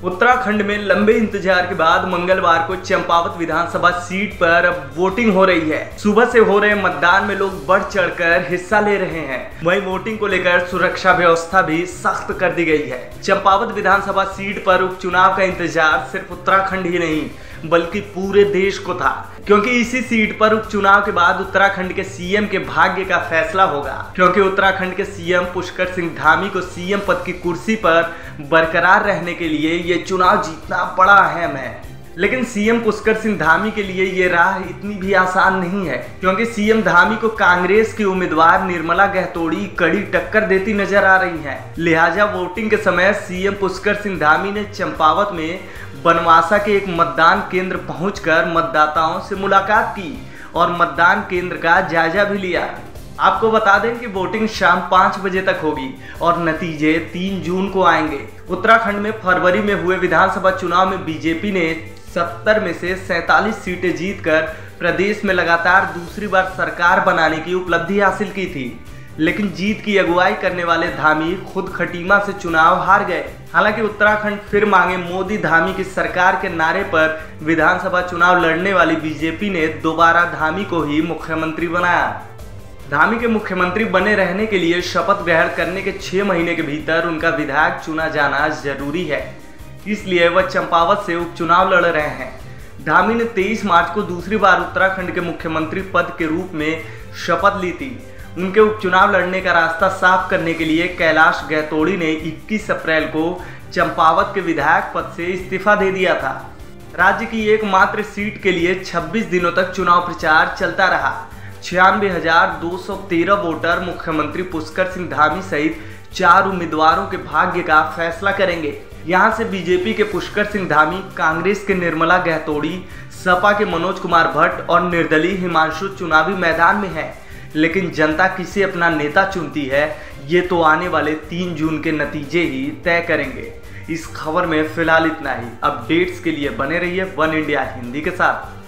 उत्तराखंड में लंबे इंतजार के बाद मंगलवार को चंपावत विधानसभा सीट पर अब वोटिंग हो रही है। सुबह से हो रहे मतदान में लोग बढ़ चढ़कर हिस्सा ले रहे हैं। वहीं वोटिंग को लेकर सुरक्षा व्यवस्था भी सख्त कर दी गई है। चंपावत विधानसभा सीट पर उपचुनाव का इंतजार सिर्फ उत्तराखंड ही नहीं बल्कि पूरे देश को था, क्योंकि इसी सीट पर उपचुनाव के बाद उत्तराखंड के सीएम के भाग्य का फैसला होगा। क्योंकि उत्तराखंड के सीएम पुष्कर सिंह धामी को सीएम पद की कुर्सी पर बरकरार रहने के लिए ये चुनाव जीतना बड़ा अहम है। लेकिन सीएम पुष्कर सिंह धामी के लिए ये राह इतनी भी आसान नहीं है, क्योंकि सीएम धामी को कांग्रेस की उम्मीदवार निर्मला गहतोड़ी कड़ी टक्कर देती नजर आ रही हैं। लिहाजा वोटिंग के समय सीएम पुष्कर सिंह धामी ने चंपावत में बनवासा के एक मतदान केंद्र पहुंचकर मतदाताओं से मुलाकात की और मतदान केंद्र का जायजा भी लिया। आपको बता दें कि वोटिंग शाम 5 बजे तक होगी और नतीजे 3 जून को आएंगे। उत्तराखंड में फरवरी में हुए विधानसभा चुनाव में बीजेपी ने 70 में से 47 सीटें जीतकर प्रदेश में लगातार दूसरी बार सरकार बनाने की उपलब्धि हासिल की थी। लेकिन जीत की अगुवाई करने वाले धामी खुद खटीमा से चुनाव हार गए। हालांकि उत्तराखंड फिर मांगे मोदी धामी की सरकार के नारे पर विधानसभा चुनाव लड़ने वाली बीजेपी ने दोबारा धामी को ही मुख्यमंत्री बनाया। धामी के मुख्यमंत्री बने रहने के लिए शपथ ग्रहण करने के 6 महीने के भीतर उनका विधायक चुना जाना जरूरी है, इसलिए वह चंपावत से उपचुनाव लड़ रहे हैं। धामी ने 23 मार्च को दूसरी बार उत्तराखंड के मुख्यमंत्री पद के रूप में शपथ ली थी। उनके उपचुनाव लड़ने का रास्ता साफ करने के लिए कैलाश गहतोड़ी ने 21 अप्रैल को चंपावत के विधायक पद से इस्तीफा दे दिया था। राज्य की एकमात्र सीट के लिए 26 दिनों तक चुनाव प्रचार चलता रहा। 96,213 वोटर मुख्यमंत्री पुष्कर सिंह धामी सहित 4 उम्मीदवारों के भाग्य का फैसला करेंगे। यहां से बीजेपी के पुष्कर सिंह धामी, कांग्रेस के निर्मला गहतोड़ी, सपा के मनोज कुमार भट्ट और निर्दलीय हिमांशु चुनावी मैदान में है। लेकिन जनता किसे अपना नेता चुनती है, ये तो आने वाले 3 जून के नतीजे ही तय करेंगे। इस खबर में फिलहाल इतना ही। अपडेट्स के लिए बने रहिए वन इंडिया हिंदी के साथ।